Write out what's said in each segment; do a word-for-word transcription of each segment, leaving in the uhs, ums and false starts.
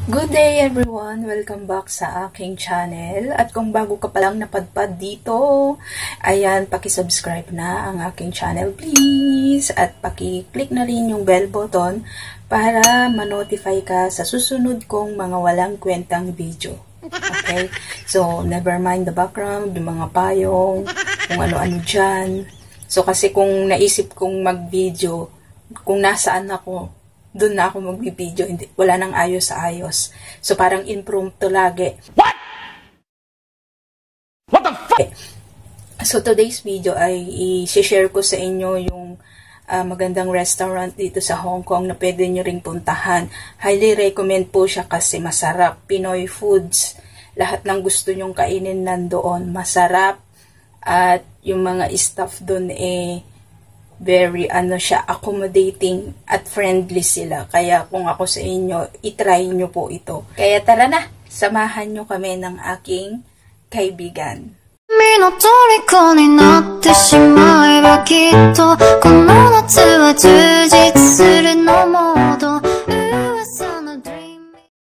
Good day everyone! Welcome back sa aking channel. At kung bago ka palang napadpad dito, ayan, paki-subscribe na ang aking channel please. At paki-click na rin yung bell button para ma-notify ka sa susunod kong mga walang kwentang video. Okay? So, never mind the background, yung mga payong, kung ano-ano dyan. So, kasi kung naisip kong mag-video, kung nasaan ako, doon na ako magbibideo, hindi, wala nang ayos sa ayos. So, parang impromptu lagi. What? What the fuck? So, today's video ay i-share ko sa inyo yung uh, magandang restaurant dito sa Hong Kong na pwede nyo ring puntahan. Highly recommend po siya kasi masarap. Pinoy foods. Lahat ng gusto nyong kainin nandoon. Masarap. At yung mga staff doon eh, very ano siya, accommodating at friendly sila. Kaya kung ako sa inyo, itry nyo po ito. Kaya tara na, samahan nyo kami ng aking kaibigan. 君の虜になってしまえばきっとこの夏は充実するのモード噂の dream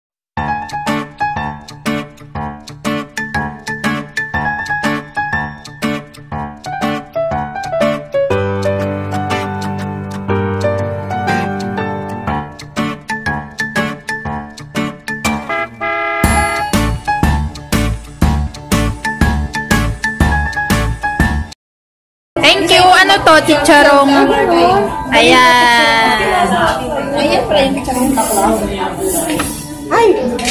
Thank you. Ano to? Chicharong. Ayan. Ayan pala yung chicharong taklaw. Ay!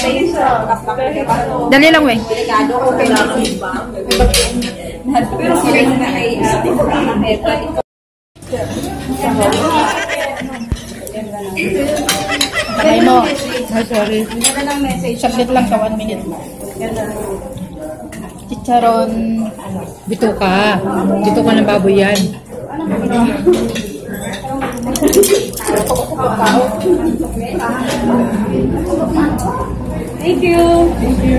Dali lang, we. Delikado. Okay lang. Pero sige na ay Patay mo. Ay, sorry. Saglit lang ka. One minute. Chicharon. Bituka. Bituka ng baboy yan. Thank you. Thank you.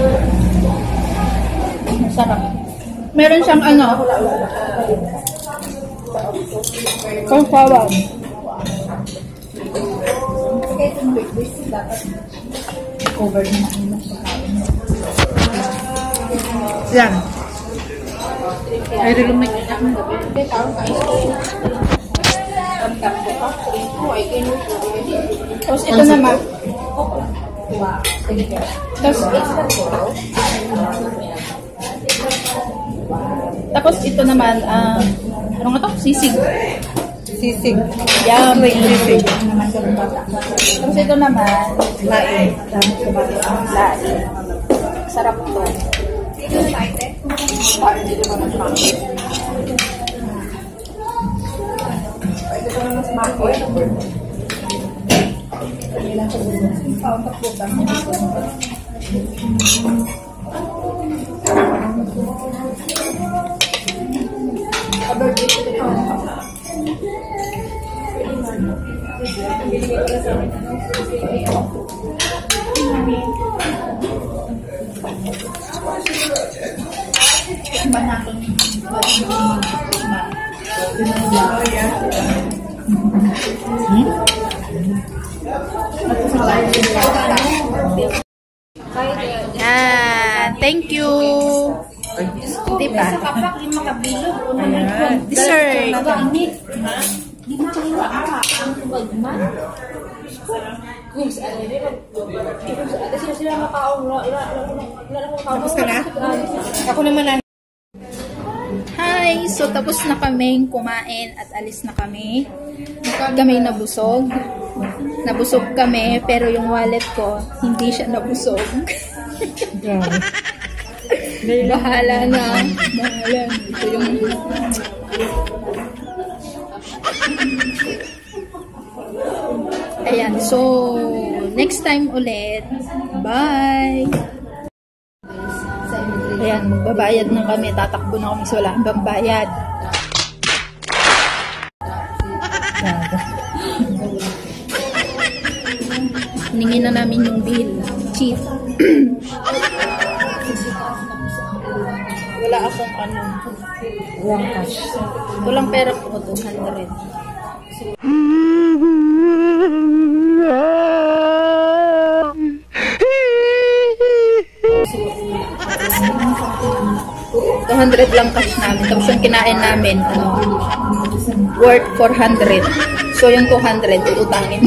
Masarap. Meron siyang ano. Konsawa. Cover na. Yan. Ay, rilumik. Tapos ito naman. Tapos Tapos ito naman, ah, uh, ano nga to? Sisig. Sisig. Yum. Sisig. Tapos ito naman, Lain. lain. Sarap to. Yan. Thank you. Diba? Dessert. Tapos ka na? Ako naman na. Hi! So, tapos na kaming kumain at alis na kami. Kami nabusog. Nabusog kami, pero yung wallet ko, hindi siya nabusog. Bahala na. Bahala. Ito yung... Ayan. So, next time ulit. Bye! Ayan, magbabayad na kami. Tatakbo na kami sa wala ang bambayad. Hiningin na namin yung bill. Chief. Wala akong ano. Walang cash. Walang pera po. two hundred. hundred lang cash namin. Tapos yung kinain namin, ano, worth four hundred. So, yung two hundred, utangin.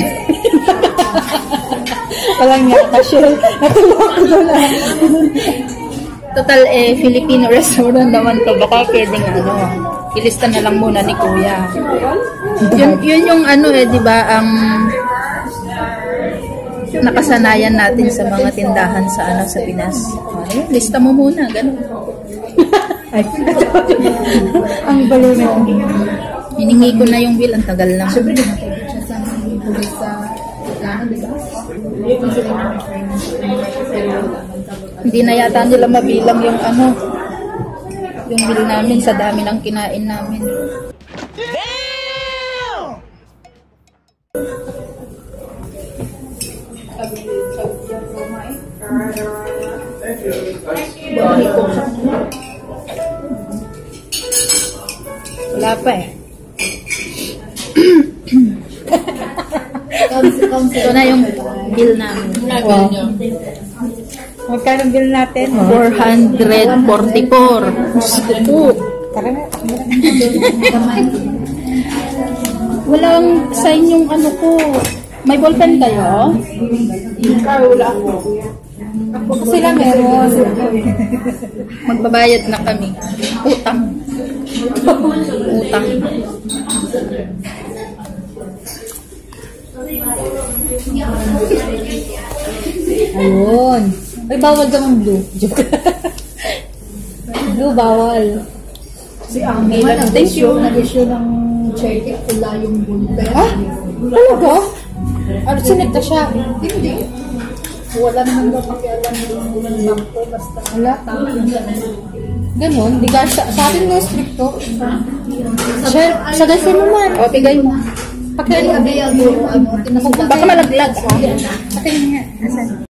Walang nga kasi. Natuwa ko doon ah. Total, eh, Filipino restaurant naman to. Baka pwedeng, ano, ilista na lang muna ni Kuya. Yun, yun yung, ano, eh, di ba, ang nakasanayan natin sa mga tindahan sa, ano, sa Pinas. Ay, lista mo muna, gano'n. Ay, ang balon. Hiningi ko na yung bill, ang tagal lang. Hindi na yata nila mabilang yung ano, yung bill namin sa dami ng kinain namin. Wala pa eh. Ito na yung bill namin. Wow. Magkano bill natin? four hundred forty-four. Gusto. Tara na. Walang sign yung ano ko. May ballpen kayo? Wala ako. Kasi lang meron. Magbabayad na kami. Utang. Utang. Ayun. Ay, bawal ka ng blue. Joke. Blue, bawal. Si Ami, thank you. Nag-issue ng check, pula yung bulpe. Ah? Talaga? Ano, sinita siya? Hindi. Wala naman daw pakialam yung bangko, basta Wala. Ganon? Di ka, sa, sa atin mo stricto. Siya, sa gasi naman. O, bigay mo. Pakialam. Kaya ano, Baka malaglag. Pakialam nga. Asan?